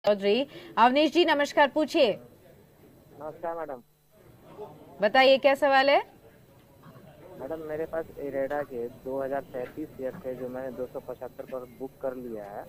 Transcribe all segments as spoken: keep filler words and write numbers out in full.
चौधरी। अवनीश जी नमस्कार, पूछिए। नमस्कार मैडम। बताइए क्या सवाल है। मैडम मेरे पास इरेडा के दो हज़ार तैंतीस शेयर थे जो मैंने दो सौ पचहत्तर पर बुक कर लिया है।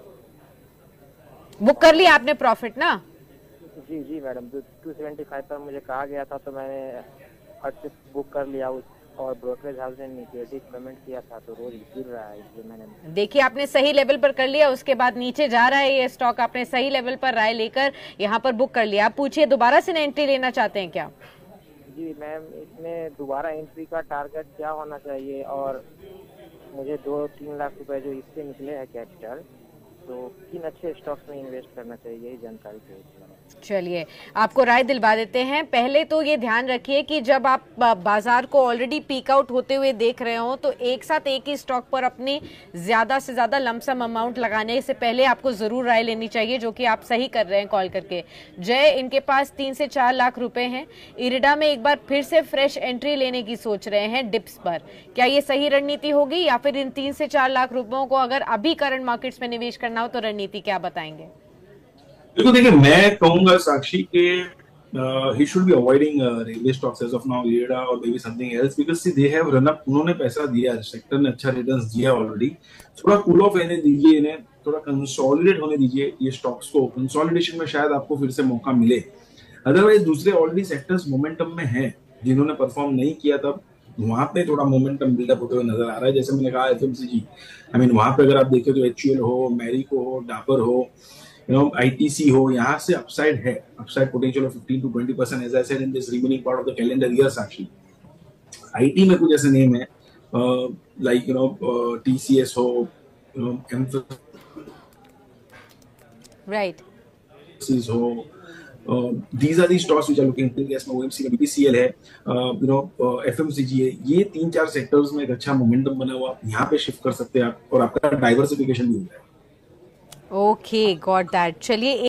बुक कर लिया और आपने प्रॉफिट ना? जी जी मैडम, दो सेवेंटी फाइव पर मुझे कहा गया था तो मैंने फट से बुक कर लिया उस और ब्रोकरेज हाउस ने निगेटिव पेमेंट किया था तो रोज गिर रहा है, इसलिए मैंने। देखिए आपने सही लेवल पर कर लिया, उसके बाद नीचे जा रहा है ये स्टॉक, आपने सही लेवल पर राय लेकर यहाँ पर बुक कर लिया। आप पूछिए दोबारा से एंट्री लेना चाहते हैं क्या? जी मैम, इसमें दोबारा एंट्री का टारगेट क्या होना चाहिए और मुझे दो तीन लाख रुपए जो इससे निकले हैं कैपिटल, तो किन अच्छे स्टॉक्स में इन्वेस्ट करना चाहिए, यही जानकारी चाहिए। चलिए आपको राय दिलवा देते हैं। पहले तो ये ध्यान रखिए कि जब आप बाजार को ऑलरेडी पीक आउट होते हुए देख रहे हो तो एक साथ एक ही स्टॉक पर अपनी ज्यादा से ज्यादा लमसम अमाउंट लगाने से पहले आपको जरूर राय लेनी चाहिए, जो कि आप सही कर रहे हैं कॉल करके। जय, इनके पास तीन से चार लाख रुपए हैं। इरिडा में एक बार फिर से फ्रेश एंट्री लेने की सोच रहे हैं डिप्स पर। क्या ये सही रणनीति होगी या फिर इन तीन से चार लाख रुपयों को अगर अभी करंट मार्केट्स में निवेश करना हो तो रणनीति क्या बताएंगे? देखो देखिए, मैं कहूंगा साक्षी के ही should be avoiding railway stocks as of now, IREDA और may be something else, because see they have run up. उन्होंने पैसा दिया, सेक्टर ने अच्छा रिटर्न्स दिया ऑलरेडी। थोड़ा कूल ऑफ रहने दीजिए इन्हें, थोड़ा कंसोलिडेट होने दीजिए ये स्टॉक्स को। कंसोलिडेशन में शायद आपको फिर से मौका मिले। अदरवाइज दूसरे ऑलरेडी सेक्टर्स मोमेंटम में हैं जिन्होंने परफॉर्म नहीं किया, तब वहां पे थोड़ा मोमेंटम बिल्डअप होते हुए नजर आ रहा है। जैसे मैंने कहा एफएमसीजी, आई मीन वहां पे अगर आप देखें तो एचयूएल हो, मैरिको हो, डाबर हो, you know, आईटीसी हो, यहाँ से अपसाइड है, upside potential of fifteen to twenty percent as I said in this remaining part of the calendar year Sakshi. IT में कुछ ऐसे नेम है लाइक यू नो टीसीएस हो, यू नो राइट हो, these are the stocks which are looking into gas में OMC में BPCL है, you know FMCG है। ये तीन चार सेक्टर्स में एक अच्छा मोमेंटम बना हुआ, यहाँ पे शिफ्ट कर सकते हैं आप और आपका डाइवर्सिफिकेशन भी हो जाएगा। Okay, got that. चलिए